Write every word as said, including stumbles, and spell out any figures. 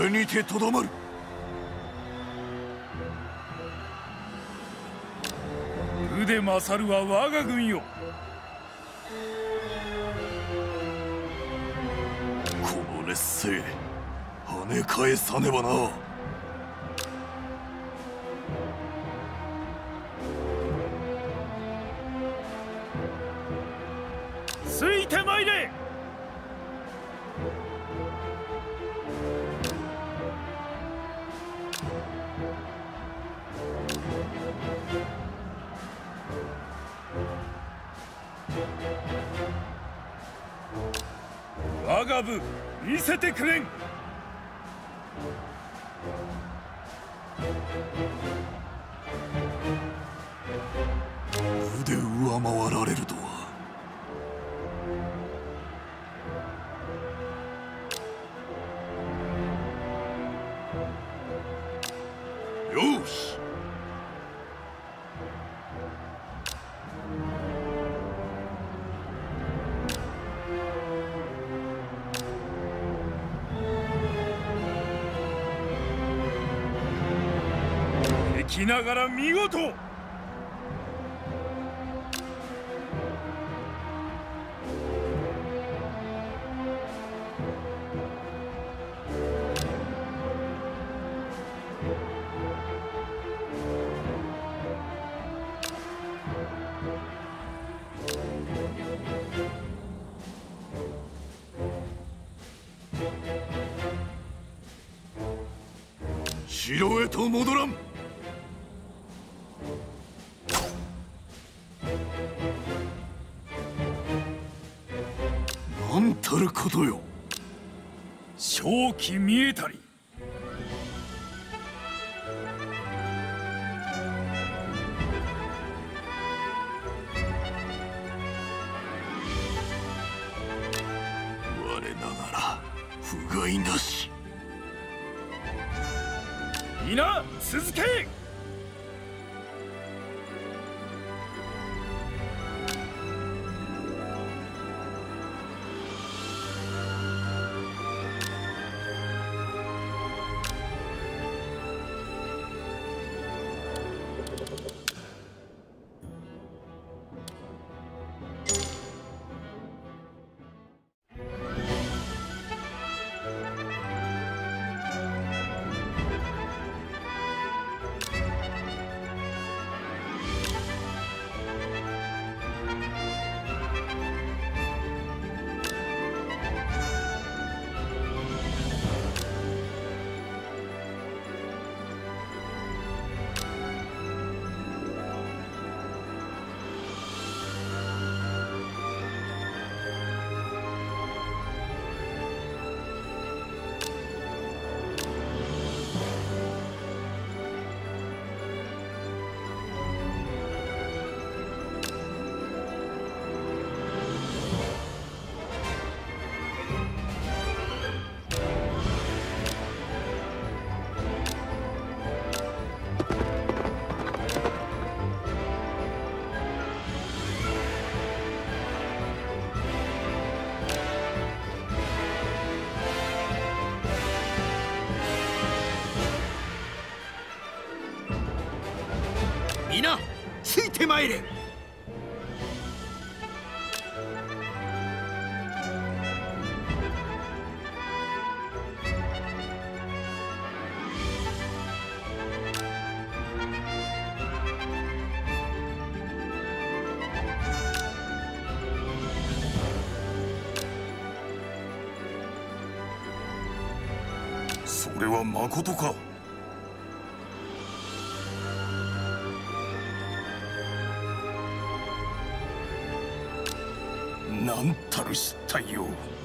れにてとどまる。 腕勝るは我が軍よ。 この劣勢跳ね返さねばな。 ついてまいれ。我が部見せてくれん。 腕上回られるとは。よし。 敵ながら見事。 城へと戻らん。なんたることよ。 正気見えたり。 我ながら不甲斐なし。 皆続け。皆ついてまいれ。 それはまことか。なんたる失態よ。